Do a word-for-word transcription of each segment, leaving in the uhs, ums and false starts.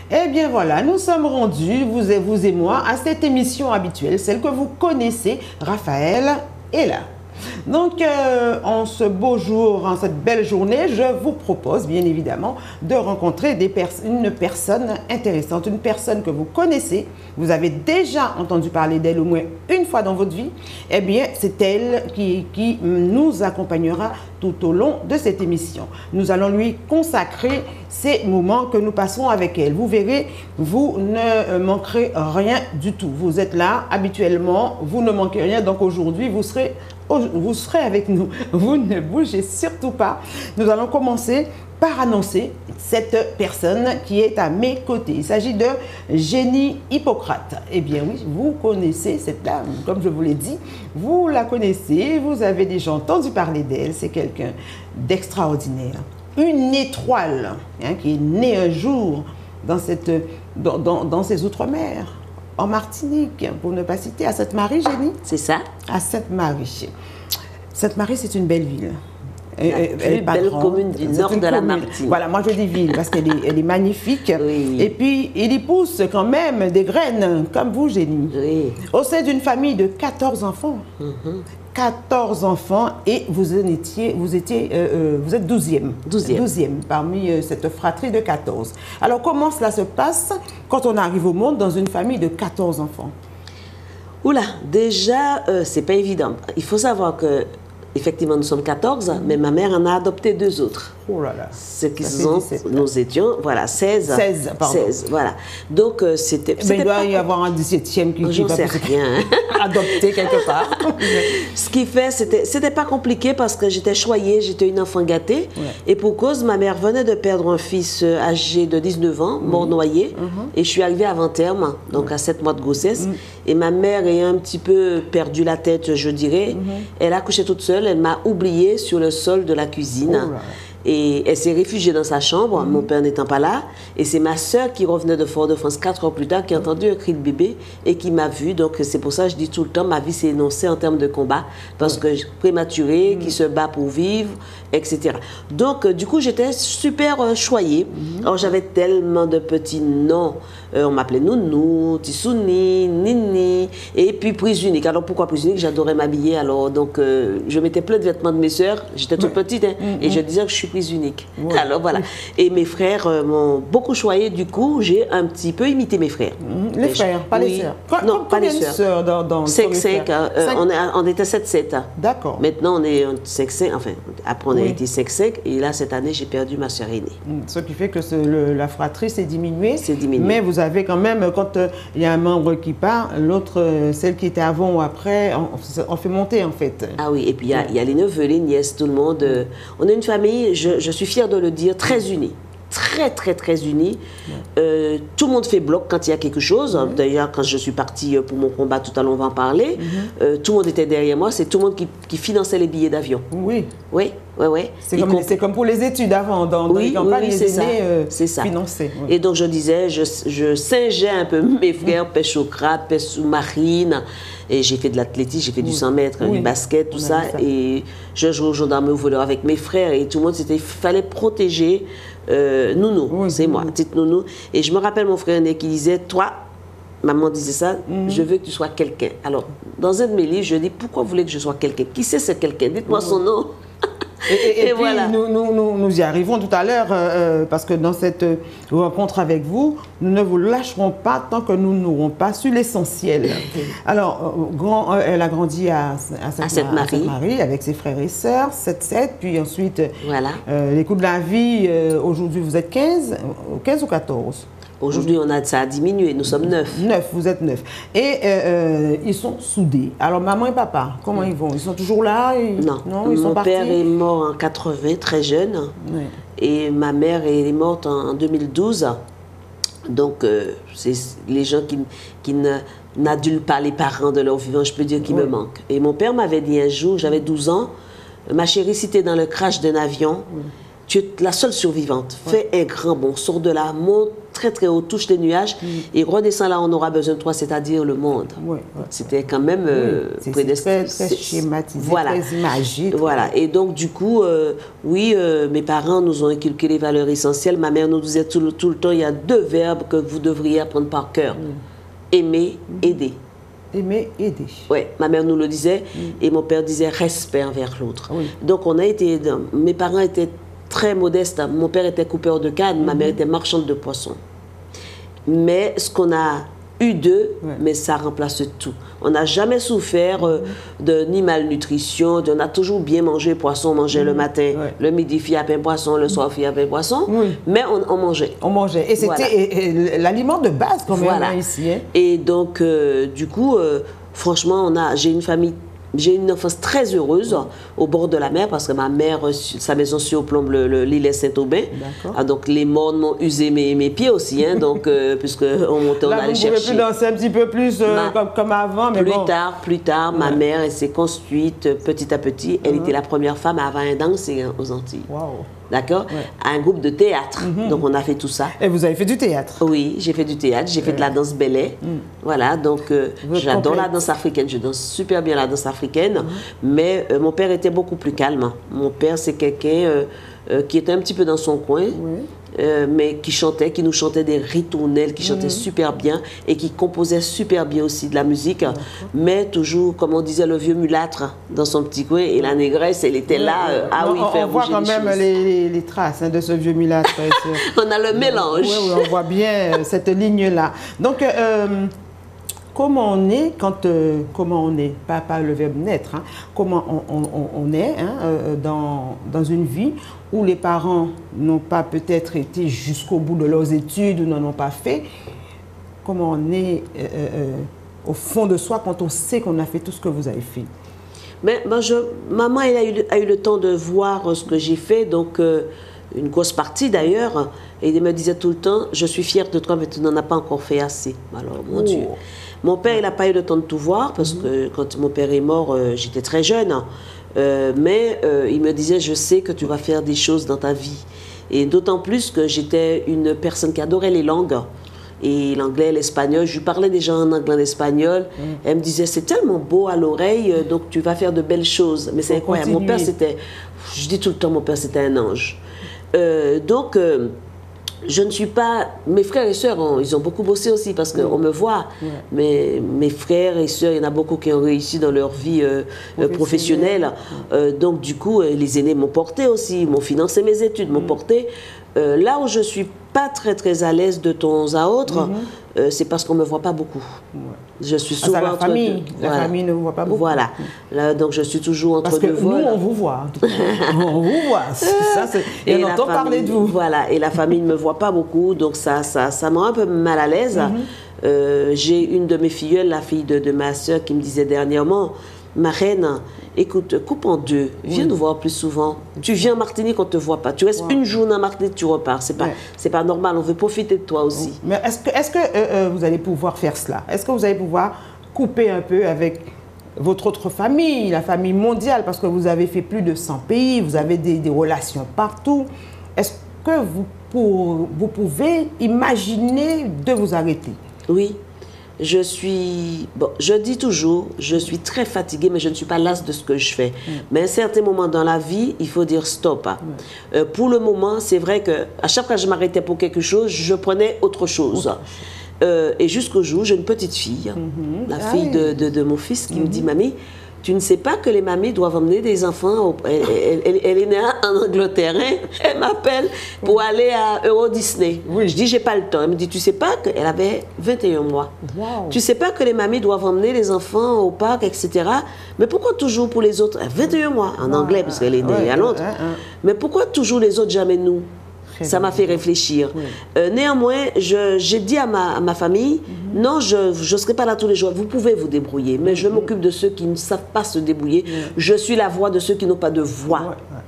Eh bien voilà, nous sommes rendus, vous et, vous et moi, à cette émission habituelle, celle que vous connaissez. Raphaël est là. Donc, euh, en ce beau jour, en cette belle journée, je vous propose bien évidemment de rencontrer des pers une personne intéressante, une personne que vous connaissez, vous avez déjà entendu parler d'elle au moins une fois dans votre vie. Eh bien, c'est elle qui, qui nous accompagnera tout au long de cette émission. Nous allons lui consacrer ces moments que nous passons avec elle. Vous verrez, vous ne manquerez rien du tout. Vous êtes là habituellement, vous ne manquez rien. Donc aujourd'hui, vous serez Vous serez avec nous. Vous ne bougez surtout pas. Nous allons commencer par annoncer cette personne qui est à mes côtés. Il s'agit de Jenny Hippocrate. Eh bien oui, vous connaissez cette dame, comme je vous l'ai dit. Vous la connaissez, vous avez déjà entendu parler d'elle. C'est quelqu'un d'extraordinaire. Une étoile hein, qui est née un jour dans, cette, dans, dans, dans ces outre-mer. En Martinique, pour ne pas citer, à Sainte-Marie, Jenny. C'est ça. À Sainte-Marie. Sainte-Marie, c'est une belle ville. La elle, plus elle belle grande. Commune du nord de la Martinique. Voilà, moi je dis ville parce qu'elle est, elle est magnifique. Oui. Et puis, il y pousse quand même des graines, comme vous, Jenny. Oui. Au sein d'une famille de quatorze enfants. Mm-hmm. quatorze enfants et vous en étiez, vous étiez, euh, euh, vous êtes douzième. douzième. douzième parmi euh, cette fratrie de quatorze. Alors, comment cela se passe quand on arrive au monde dans une famille de quatorze enfants? Oula, déjà, euh, c'est pas évident. Il faut savoir que, effectivement, nous sommes quatorze, mm-hmm. mais ma mère en a adopté deux autres. Oh là là. Ce qui sont, nous étions, voilà, seize. seize, pardon. seize, voilà. Donc, euh, c'était... Mais il doit y avoir un dix-septième qui J'en sais rien. adopté quelque part. Ce qui fait, c'était c'était pas compliqué parce que j'étais choyée, j'étais une enfant gâtée. Ouais. Et pour cause, ma mère venait de perdre un fils âgé de dix-neuf ans, mmh. mort noyé. Mmh. Et je suis arrivée avant terme, donc mmh. à sept mois de grossesse. Mmh. Et ma mère ayant un petit peu perdu la tête, je dirais, mmh. elle a couché toute seule, elle m'a oubliée sur le sol de la cuisine. Oh là. Et elle s'est réfugiée dans sa chambre, mmh. mon père n'étant pas là. Et c'est ma sœur qui revenait de Fort-de-France quatre heures plus tard, qui a entendu un cri de bébé et qui m'a vue. Donc c'est pour ça que je dis tout le temps, ma vie s'est énoncée en termes de combat. Parce que prématurée, mmh. qui se bat pour vivre, et cetera. Donc du coup, j'étais super euh, choyée. Mmh. Alors j'avais tellement de petits noms. Euh, on m'appelait Nounou, Tissouni, Nini, et puis prise unique. Alors pourquoi prise unique? J'adorais m'habiller. Alors donc euh, je mettais plein de vêtements de mes sœurs. J'étais toute petite hein, mmh. et je disais que je suis unique. Ouais. Alors voilà. Et mes frères euh, m'ont beaucoup choyé. Du coup, j'ai un petit peu imité mes frères. Mmh. Les frères, pas oui. les sœurs. Non, pas les sœurs. Dans, dans cinq cinq. Euh, on, on était sept sept. D'accord. Maintenant, on est cinq cinq. Enfin, après, on a oui. été cinq cinq. Et là, cette année, j'ai perdu ma sœur aînée. Mmh. Ce qui fait que ce, le, la fratrie s'est diminuée. C'est diminué. Mais vous avez quand même, quand il euh, y a un membre qui part, l'autre, euh, celle qui était avant ou après, on, on fait monter en fait. Ah oui, et puis il y, y a les neveux, les nièces, tout le monde. Euh, on est une famille, je, je suis fière de le dire, très unie. Très, très, très unis. Ouais. Euh, tout le monde fait bloc quand il y a quelque chose. Mm-hmm. D'ailleurs, quand je suis partie pour mon combat, tout à l'heure, on va en parler. Mm-hmm. euh, tout le monde était derrière moi. C'est tout le monde qui, qui finançait les billets d'avion. Oui. Oui, oui, oui. C'est comme, comme pour les études avant, dans, dans oui, les campagnes, oui, oui, les aînés euh, ça. finançaient. Oui. Et donc, je disais, je, je singeais un peu mes frères, pêche au crabe, pêche sous-marine. Et j'ai fait de l'athlétisme, j'ai fait oui. du cent mètres, oui. du basket, tout ça. ça. Et je jouais au gendarme au voleur avec mes frères. Et tout le monde, il fallait protéger euh, Nounou, oui, c'est oui. moi, petite Nounou. Et je me rappelle mon frère aîné qui disait, toi, maman disait ça, mm-hmm. je veux que tu sois quelqu'un. Alors, dans un de mes livres, je dis, pourquoi vous voulez que je sois quelqu'un? Qui c'est ce quelqu'un? Dites-moi mm-hmm. son nom. Et, et, et, et puis, voilà. nous, nous, nous, nous y arrivons tout à l'heure, euh, parce que dans cette euh, rencontre avec vous, nous ne vous lâcherons pas tant que nous n'aurons pas su l'essentiel. Alors, euh, grand, euh, elle a grandi à, à Sainte-Marie, avec ses frères et sœurs, sept sept, puis ensuite, voilà. euh, les coups de la vie, euh, aujourd'hui vous êtes quinze, quinze ou quatorze? Aujourd'hui, on a, ça a diminué, nous sommes neuf. Neuf, vous êtes neuf. Et euh, ils sont soudés. Alors, maman et papa, comment ils vont? Ils sont toujours là? Ils... Non, non ils mon sont partis? père est mort en quatre-vingts, très jeune. Oui. Et ma mère est morte en, en deux mille douze. Donc, euh, c'est les gens qui, qui n'adulent pas les parents de leur vivant, je peux dire, qui oui. me manquent. Et mon père m'avait dit un jour, j'avais douze ans, ma chérie, si t'es dans le crash d'un avion, oui. tu es la seule survivante. Ouais. Fais un grand bond, sors de là, monte très très haut, touche les nuages mm. et redescends là, on aura besoin de toi, c'est-à-dire le monde. Ouais, ouais, C'était quand même oui. euh, prédestiné. Très, très schématisé, voilà. Très imagé. Voilà. Et donc, du coup, euh, oui, euh, mes parents nous ont inculqué les valeurs essentielles. Ma mère nous disait tout le, tout le temps, il y a deux verbes que vous devriez apprendre par cœur. Mm. Aimer, mm. aider. Aimer, aider. Oui, ma mère nous le disait mm. et mon père disait respect envers l'autre. Oui. Donc, on a été, mes parents étaient très modeste. Mon père était coupeur de canne, mm-hmm. ma mère était marchande de poissons. Mais ce qu'on a eu d'eux, ouais. mais ça remplace tout. On n'a jamais souffert euh, de ni malnutrition, de, on a toujours bien mangé poisson, on mangeait mm-hmm. le matin, ouais. le midi, il y avait poisson, le soir, il y avait poisson, oui. mais on, on mangeait. On mangeait. Et c'était voilà. l'aliment de base quand même voilà. hein, ici. Hein. Et donc, euh, du coup, euh, franchement, on a, j'ai une famille. J'ai une enfance très heureuse au bord de la mer parce que ma mère, sa maison surplombe l'île Saint-Aubin. Ah, donc les mornes m'ont usé mes, mes pieds aussi, hein, donc, euh, puisqu'on montait, on Là, allait vous chercher. Vous ne pouvez plus danser un petit peu plus euh, ma, comme, comme avant, mais plus bon. tard, plus tard, ouais. ma mère, elle s'est construite petit à petit. Elle uh-huh. était la première femme à avoir un danser aux Antilles. Wow. D'accord ouais. Un groupe de théâtre. Mm-hmm. Donc, on a fait tout ça. Et vous avez fait du théâtre? Oui, j'ai fait du théâtre. J'ai ouais. fait de la danse belay. Mm. Voilà, donc euh, j'adore la danse africaine. Je danse super bien la danse africaine. Mm. Mais euh, mon père était beaucoup plus calme. Mon père, c'est quelqu'un euh, euh, qui était un petit peu dans son coin. Oui. Euh, mais qui chantait, qui nous chantait des ritournelles, qui chantait mmh. super bien et qui composait super bien aussi de la musique, mais toujours, comme on disait, le vieux mulâtre dans son petit coin et la négresse, elle était là, euh, ah oui, on, faire on voit quand même les, les, les traces hein, de ce vieux mulâtre. On a le mélange. Oui, oui, on voit bien cette ligne-là. Donc, euh, comment on est quand, euh, comment on est, pas, pas le verbe naître, hein, comment on, on, on est hein, euh, dans, dans une vie où les parents n'ont pas peut-être été jusqu'au bout de leurs études ou n'en ont pas fait, comment on est euh, euh, au fond de soi quand on sait qu'on a fait tout ce que vous avez fait? Mais, ben je, maman elle a, eu, a eu le temps de voir ce que j'ai fait, donc euh, une grosse partie d'ailleurs, et il me disait tout le temps, je suis fière de toi mais tu n'en as pas encore fait assez. Alors mon oh. Dieu. Mon père, il n'a pas eu le temps de tout voir parce mm-hmm. que quand mon père est mort, euh, j'étais très jeune. Euh, mais euh, il me disait, je sais que tu vas faire des choses dans ta vie. Et d'autant plus que j'étais une personne qui adorait les langues. Et l'anglais, l'espagnol, je lui parlais déjà en anglais, en espagnol. Mm. Elle me disait, c'est tellement beau à l'oreille, donc tu vas faire de belles choses. Mais c'est incroyable. Mon père, c'était, je dis tout le temps, mon père, c'était un ange. Euh, donc... Euh, je ne suis pas... Mes frères et sœurs, on, ils ont beaucoup bossé aussi parce qu'on me voit. Ouais. Mais mes frères et sœurs, il y en a beaucoup qui ont réussi dans leur vie euh, professionnelle. professionnelle. Ouais. Euh, donc, du coup, les aînés m'ont porté aussi, m'ont financé mes études, m'ont mmh. porté. Euh, là où je ne suis pas très, très à l'aise de temps à autre, mmh. euh, c'est parce qu'on ne me voit pas beaucoup. Ouais. Je suis souvent... Ah, ça, la famille, deux... la voilà. famille ne vous voit pas beaucoup. Voilà. Là, donc, je suis toujours entre parce que deux vols. Nous, on vous voit. En tout cas. On vous voit. Ça, et, et on entend famille, parler de vous. Voilà. Et la famille ne me voit pas beaucoup, donc ça, ça, ça me rend un peu mal à l'aise. Mm-hmm. euh, J'ai une de mes filleules, la fille de, de ma soeur, qui me disait dernièrement, ma reine, écoute, coupe en deux, viens oui. nous voir plus souvent. Tu viens en Martinique, on ne te voit pas. Tu restes wow. une journée en Martinique, tu repars. C'est pas, ouais. c'est pas normal, on veut profiter de toi aussi. Mais est-ce que, est-ce que euh, euh, vous allez pouvoir faire cela? Est-ce que vous allez pouvoir couper un peu avec votre autre famille, la famille mondiale, parce que vous avez fait plus de cent pays, vous avez des, des relations partout. Est-ce que vous, pour, vous pouvez imaginer de vous arrêter? Oui. Je suis, bon, je dis toujours, je suis très fatiguée, mais je ne suis pas lasse de ce que je fais. Mm. Mais à un certain moment dans la vie, il faut dire stop. Mm. Euh, pour le moment, c'est vrai que à chaque fois que je m'arrêtais pour quelque chose, je prenais autre chose. Autre. Euh, et jusqu'au jour, j'ai une petite fille, mm-hmm. la ah fille oui. de, de, de mon fils, qui mm-hmm. me dit, mamie, tu ne sais pas que les mamies doivent emmener des enfants. Au... Elle, elle, elle, elle est née en Angleterre. Hein? Elle m'appelle pour aller à Euro Disney. Oui. Je dis, j'ai pas le temps. Elle me dit, tu sais pas qu'elle avait vingt et un mois. Wow. Tu sais pas que les mamies doivent emmener les enfants au parc, et cetera. Mais pourquoi toujours pour les autres? vingt et un mois, en wow. anglais, parce qu'elle est née ouais, à Londres. Ouais, ouais. Mais pourquoi toujours les autres, jamais nous? Ça m'a fait réfléchir. Oui. Euh, néanmoins, j'ai dit à ma, à ma famille, mm-hmm. non, je ne serai pas là tous les jours. Vous pouvez vous débrouiller, mais mm-hmm. je m'occupe de ceux qui ne savent pas se débrouiller. Mm-hmm. Je suis la voix de ceux qui n'ont pas de voix. Ouais, ouais.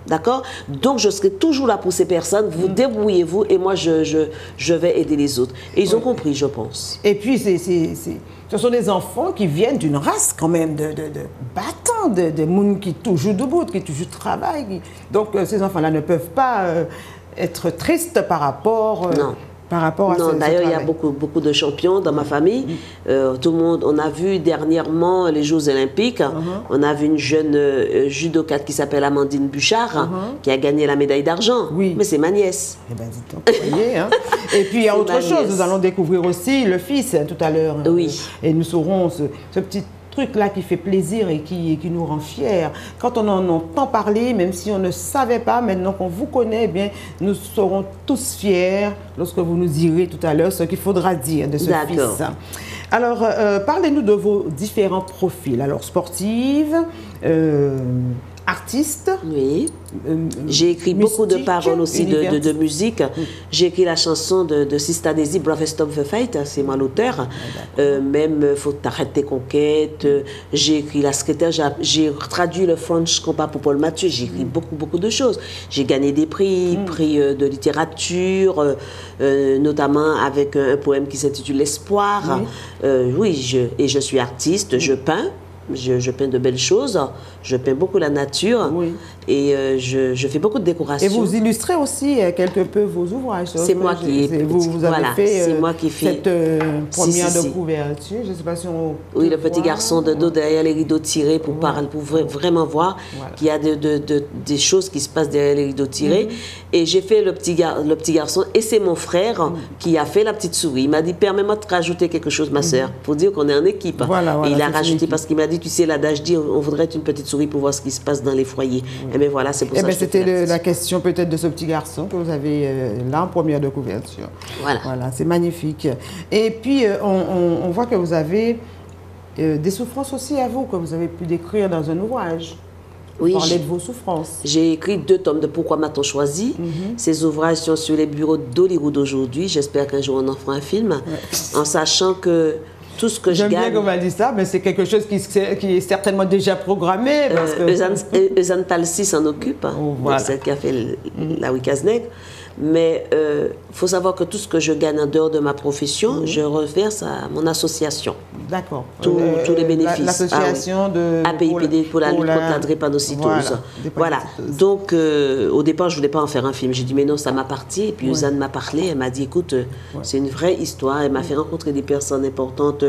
D'accord? Donc, je serai toujours là pour ces personnes. Vous mmh. débrouillez-vous et moi, je, je, je vais aider les autres. Et ils oui. ont compris, je pense. Et puis, c'est, c'est, c'est... ce sont des enfants qui viennent d'une race quand même de, de, de battants, de, de monde qui toujours debout, qui toujours travaillent. Qui... Donc, euh, ces enfants-là ne peuvent pas euh, être tristes par rapport... Euh, non. Par rapport à non, ce, d'ailleurs, il y a beaucoup, beaucoup de champions dans ma famille. Mm. Euh, tout le monde, on a vu dernièrement les Jeux Olympiques. Uh-huh. On a vu une jeune euh, judokate qui s'appelle Amandine Bouchard, uh-huh. qui a gagné la médaille d'argent. Oui. Mais c'est ma nièce. Eh bien, dites donc, vous voyez, hein. Et puis, il y a autre chose. Nièce. Nous allons découvrir aussi le fils hein, tout à l'heure. Oui. Et nous saurons ce, ce petit truc-là qui fait plaisir et qui, et qui nous rend fiers. Quand on en entend parler, même si on ne savait pas, maintenant qu'on vous connaît, eh bien, nous serons tous fiers lorsque vous nous direz tout à l'heure ce qu'il faudra dire de ce fils. Alors, euh, parlez-nous de vos différents profils. Alors, sportive, euh, artiste. Oui. Euh, J'ai écrit mystique, beaucoup de paroles aussi de, de, de musique. Mm. J'ai écrit la chanson de, de Sista Daisy, Brave Stop the Fight, c'est moi l'auteur. Ah, euh, même Faut t'arrêter tes conquêtes. Mm. J'ai écrit La secrétaire, j'ai traduit le French compas pour Paul Mathieu. J'ai écrit mm. beaucoup, beaucoup de choses. J'ai gagné des prix, mm. prix euh, de littérature, euh, euh, notamment avec un, un poème qui s'intitule L'Espoir. Mm. Euh, oui, je, et je suis artiste, mm. je peins. Je, je peins de belles choses, je peins beaucoup la nature oui. et euh, je, je fais beaucoup de décoration. Et vous illustrez aussi euh, quelque peu vos ouvrages. C'est moi qui ai vous, vous avez voilà, fait euh, moi qui fais... cette euh, première si, si, de couverture. Je ne sais pas si on oui, le petit voir. garçon de dos derrière les rideaux tirés pour, voilà. parler, pour vra vraiment voir voilà. qu'il y a de, de, de, des choses qui se passent derrière les rideaux tirés. Mm-hmm. Et j'ai fait le petit, gar, le petit garçon et c'est mon frère mm-hmm. qui a fait la petite souris. Il m'a dit, permets-moi de rajouter quelque chose, ma mm-hmm. sœur, pour dire qu'on est en équipe. Voilà, voilà, et il a rajouté parce qu'il m'a dit, tu sais, l'adage dit, on voudrait une petite souris pour voir ce qui se passe dans les foyers. Oui. Et bien voilà, c'est pour et ça ben que c'était la question peut-être de ce petit garçon que vous avez euh, là en première de couverture. Voilà. Voilà, c'est magnifique. Et puis, euh, on, on, on voit que vous avez euh, des souffrances aussi à vous, que vous avez pu décrire dans un ouvrage. Oui, parler de vos souffrances. J'ai écrit deux tomes de Pourquoi m'a-t-on choisi. Mm-hmm. Ces ouvrages sont sur les bureaux d'Hollywood aujourd'hui. J'espère qu'un jour on en fera un film. Ouais. En sachant que tout ce que je gagne... J'aime bien qu'on m'a dit ça, mais c'est quelque chose qui, qui est certainement déjà programmé. Parce euh, que... Eusanne Palsy s'en occupe, oh, voilà. celle qui a fait le, la Wikaznek. Mais il euh, faut savoir que tout ce que je gagne en dehors de ma profession, mmh. je reverse à mon association. D'accord. Tous euh, tous les bénéfices. L'association ah, oui. de... A P I P D pour, pour la lutte la... contre la drépanocytose. Voilà. voilà. Donc, euh, au départ, je ne voulais pas en faire un film. J'ai dit, mais non, ça m'appartient. Et puis, Eusanne ouais. m'a parlé. Elle m'a dit, écoute, ouais. c'est une vraie histoire. Elle m'a ouais. fait rencontrer des personnes importantes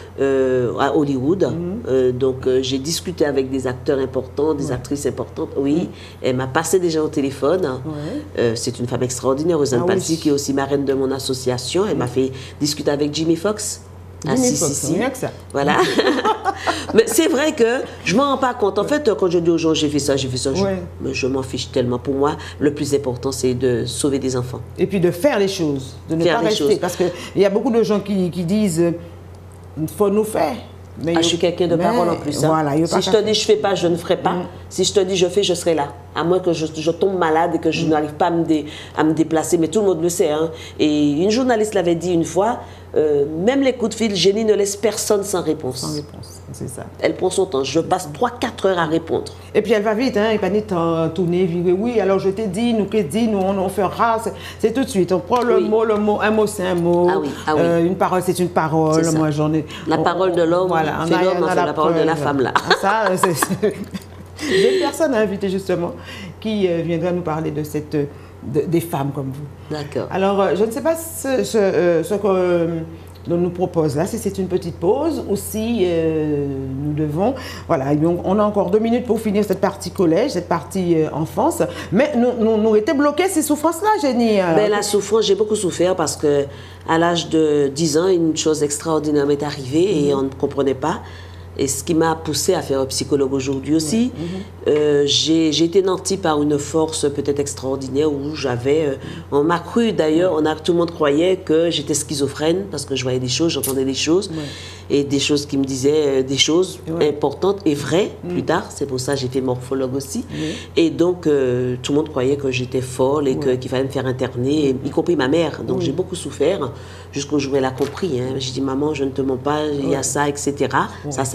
euh, à Hollywood. Mmh. Euh, donc, euh, j'ai discuté avec des acteurs importants, des ouais. actrices importantes. Oui. Mmh. Elle m'a passé déjà au téléphone. Ouais. Euh, c'est une femme extraordinaire. Extraordinaire, Eusanne ah, Palsy, oui. qui est aussi marraine de mon association. Elle m'a fait discuter avec Jimmy Fox. Jimmy ah, si, Fox, si, si. Mieux que ça. Voilà. Mais c'est vrai que je ne m'en rends pas compte. En fait, quand je dis aux gens, j'ai fait ça, j'ai fait ça, ouais. je, je m'en fiche tellement. Pour moi, le plus important, c'est de sauver des enfants. Et puis de faire les choses, de ne faire pas rester. Choses. Parce qu'il y a beaucoup de gens qui, qui disent, il faut nous faire. Mais ah, je suis quelqu'un de parole en plus. Hein. Voilà, si je te dis je ne fais pas, je ne ferai pas. Mm. Si je te dis je fais, je serai là. À moins que je, je tombe malade et que je mm. n'arrive pas à me, dé, à me déplacer. Mais tout le monde le sait. Hein. Et une journaliste l'avait dit une fois, euh, même les coups de fil, Génie ne laisse personne sans réponse. Sans réponse, c'est ça. Elle prend son temps. Je passe trois quatre heures à répondre. Et puis elle va vite, hein. Elle va vite tourner, virer. Oui, alors je t'ai dit, nous qu'est-ce dit, nous on, on fera. C'est tout de suite. On prend le oui. mot, le mot, un mot c'est un mot. Ah oui, ah oui. Euh, une parole c'est une parole. Moi j'en ai. La on, parole de l'homme, voilà, c'est l'homme, la, la parole de la femme là. Ça, c'est. J'ai une personne à inviter justement qui euh, viendra nous parler de cette, de, des femmes comme vous. D'accord. Alors, euh, je ne sais pas ce, ce, euh, ce que euh, l'on nous propose là, si c'est une petite pause ou si euh, nous devons... Voilà, on a encore deux minutes pour finir cette partie collège, cette partie euh, enfance. Mais nous, nous, nous étions bloqués ces souffrances-là, Génie. Ben, la souffrance, j'ai beaucoup souffert parce que à l'âge de dix ans, une chose extraordinaire m'est arrivée mmh. et on ne comprenait pas. Et ce qui m'a poussée à faire un psychologue aujourd'hui aussi, mmh. euh, j'ai été nantie par une force peut-être extraordinaire où j'avais... Euh, on m'a cru d'ailleurs, on a, tout le monde croyait que j'étais schizophrène parce que je voyais des choses, j'entendais des choses, ouais. et des choses qui me disaient euh, des choses ouais. importantes et vraies mmh. plus tard. C'est pour ça que j'ai fait morphologue aussi. Mmh. Et donc, euh, tout le monde croyait que j'étais folle et ouais. qu'il fallait me faire interner, et, y compris ma mère. Donc, oui. j'ai beaucoup souffert jusqu'au jour où elle a compris. Hein. J'ai dit, maman, je ne te mens pas, il y a ouais. ça, et cetera. Ouais. Ça, c'est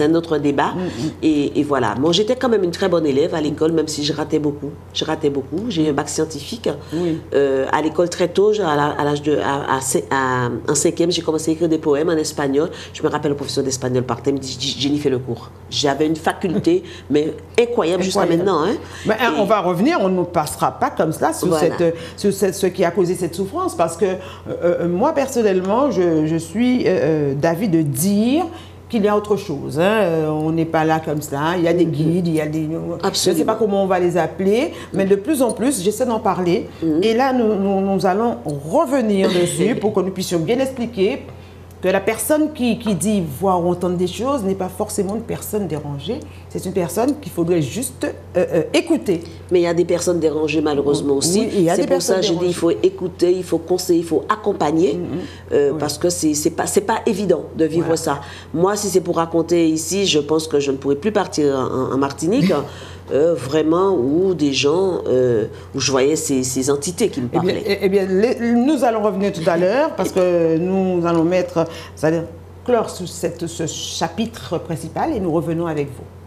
un autre débat. Mm-hmm. et, et voilà. Moi, j'étais quand même une très bonne élève à l'école, même si je ratais beaucoup. Je ratais beaucoup. J'ai eu un bac scientifique. Oui. Euh, à l'école très tôt, à l'âge de... À, à, à, en cinquième, j'ai commencé à écrire des poèmes en espagnol. Je me rappelle le professeur d'espagnol par thème, il dit « Jenny fait le cours ». J'avais une faculté, mais incroyable jusqu'à maintenant. Hein. Mais, hein, et... On va revenir, on ne passera pas comme cela sur, voilà. cette, sur cette, ce qui a causé cette souffrance, parce que euh, moi, personnellement, je, je suis euh, d'avis de dire qu'il y a autre chose. Hein. On n'est pas là comme ça. Il y a des guides, il y a des... Absolument. Je ne sais pas comment on va les appeler, mais de plus en plus, j'essaie d'en parler. Mm. Et là, nous, nous, nous allons revenir dessus pour que nous puissions bien expliquer que la personne qui, qui dit voir ou entendre des choses n'est pas forcément une personne dérangée. C'est une personne qu'il faudrait juste euh, euh, écouter. Mais il y a des personnes dérangées malheureusement aussi. Oui, c'est pour ça que je dis il faut écouter, il faut conseiller, il faut accompagner. Mm-hmm. euh, oui. Parce que c'est c'est pas, c'est pas évident de vivre voilà. ça. Moi, si c'est pour raconter ici, je pense que je ne pourrais plus partir en, en Martinique. Euh, vraiment, où des gens, euh, où je voyais ces, ces entités qui me parlaient. Eh bien, eh bien les, nous allons revenir tout à l'heure, parce que nous allons mettre, c'est-à-dire clore sur cette, ce chapitre principal, et nous revenons avec vous.